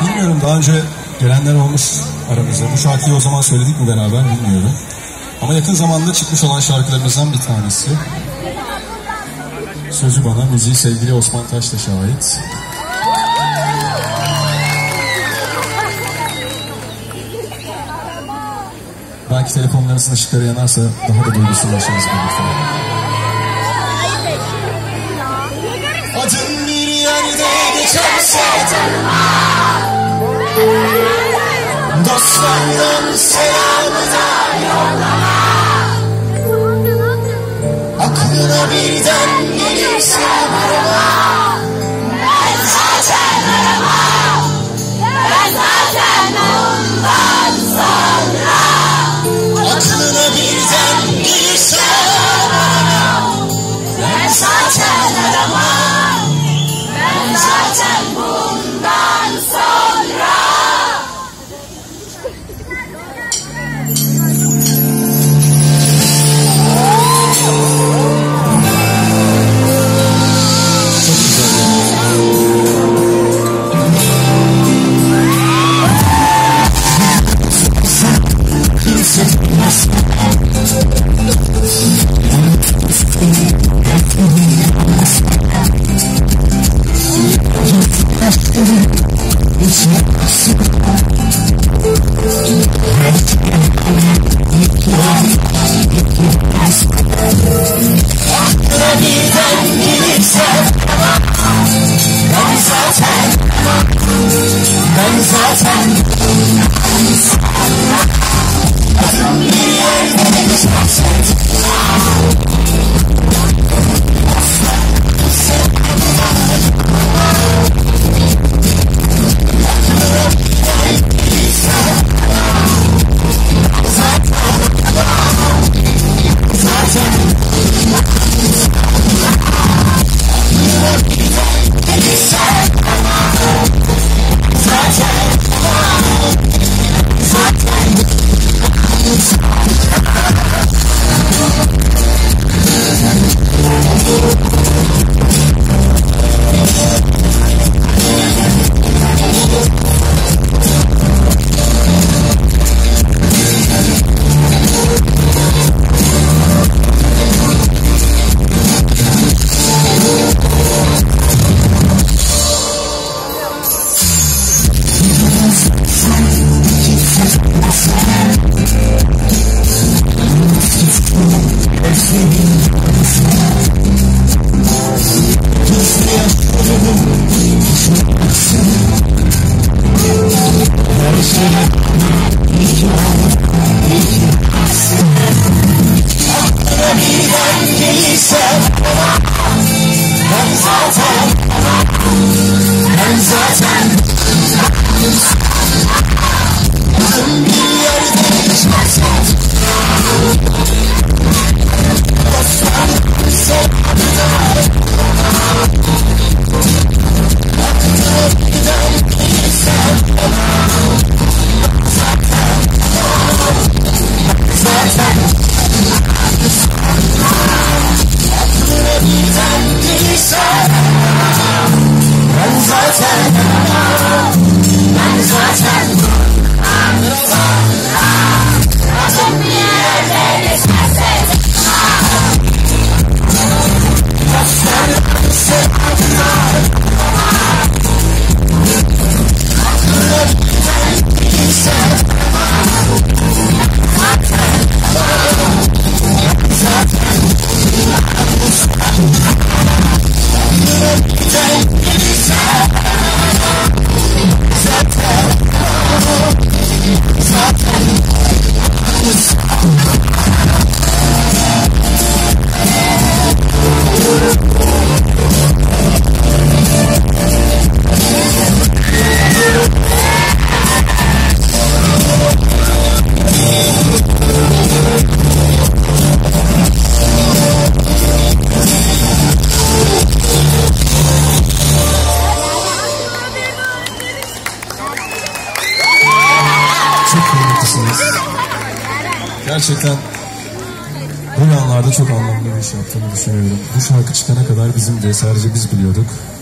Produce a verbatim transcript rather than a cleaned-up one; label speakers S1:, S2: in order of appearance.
S1: Bilmiyorum, daha önce gelenler olmuş aramızda. Bu şarkıyı o zaman söyledik mi beraber bilmiyorum. Ama yakın zamanda çıkmış olan şarkılarımızdan bir tanesi. Sözü bana, müziği sevgili Osman Taş da şahit. Belki telefonlarınızın ışıkları yanarsa daha da duygusallaşırız birlikte. Adın bir yerde geçerse tanıma, dostlardan selamı da yollama. Aklına birden gelirse arama, ben zaten aramam, ben zaten ondan sonra. Aklına birden gelirse arama, ben zaten aramam, ben zaten bundan sonra. Gerçekten bu anlarda çok anlamlı bir iş yaptığını düşünüyorum. Bu şarkı çıkana kadar bizim de sadece biz biliyorduk.